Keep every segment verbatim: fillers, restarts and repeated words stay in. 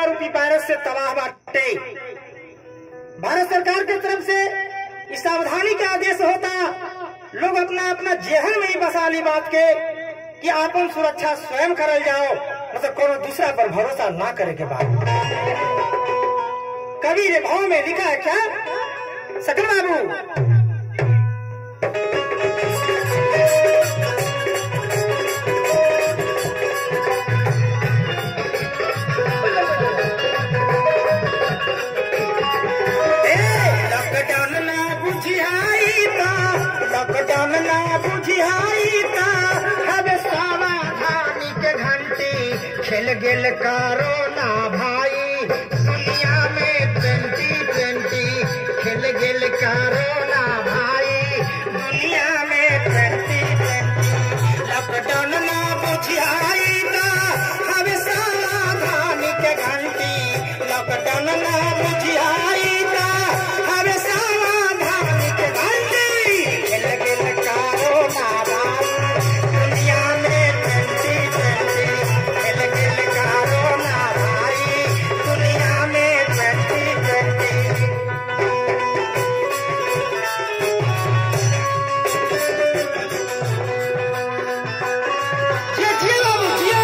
रूपी वायरस से तबाह बाटे। भारत सरकार की तरफ से इस सावधानी का आदेश होता, लोग अपना अपना जेहन में ही बसा ली बात के कि आपन सुरक्षा स्वयं करल जाओ, मतलब कोनो दूसरा पर भरोसा ना करे के बाद। कवि ने भाव में लिखा है क्या सकल बाबू, लॉकडाउन ना बुझियाई ता हवे सावधानी के घंटी खेल गेल कोरोना भाई, दुनिया में ट्वेंटी ट्वेंटी खेल गेल कोरोना भाई, दुनिया में ट्वेंटी ट्वेंटी। लॉकडाउन ना बुझियाई ता हवे सावधानी के घंटी, लॉकडाउन ना बुझियाई ता हवे सावधानी के घंटी खेल गेल कोरोना भाई, दुनिया में ट्वेंटी ट्वेंटी खेल गेल कोरोना भाई, दुनिया में ट्वेंटी ट्वेंटी। जिया जिया बाबू जिया,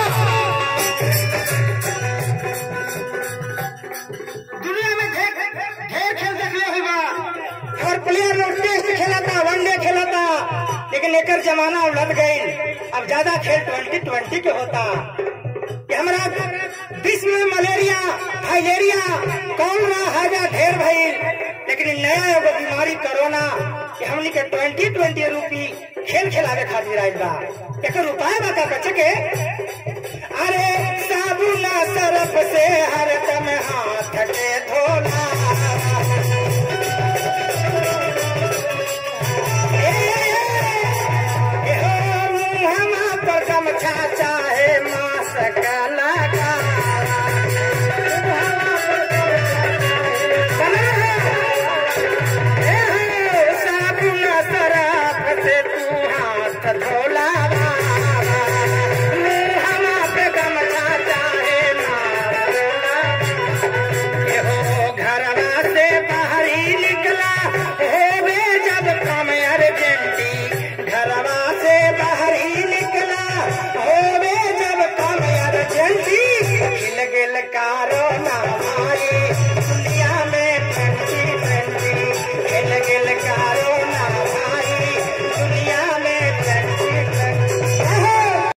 दुनिया में ढेर ढेर खेल देखले हुई बा, और प्लेयर लोग टेस्ट खेलता, वनडे खेलता, लेकिन एकर जमाना उलट गई। अब ज्यादा खेल ट्वेंटी ट्वेंटी के होता। कि हमारा विश्व में मलेरिया, फाइलेरिया, कॉलरा, हैजा ढेर भइल, लेकिन नया एगो बीमारी कोरोना कि हमनी के ट्वेंटी ट्वेंटी रूपी खेल खिलावे खातिर आइल बा। एकर उपाय बता बचे के, अरे साबुन सरफ से हरदम हाथ के धोना, चाहे मास्क लगा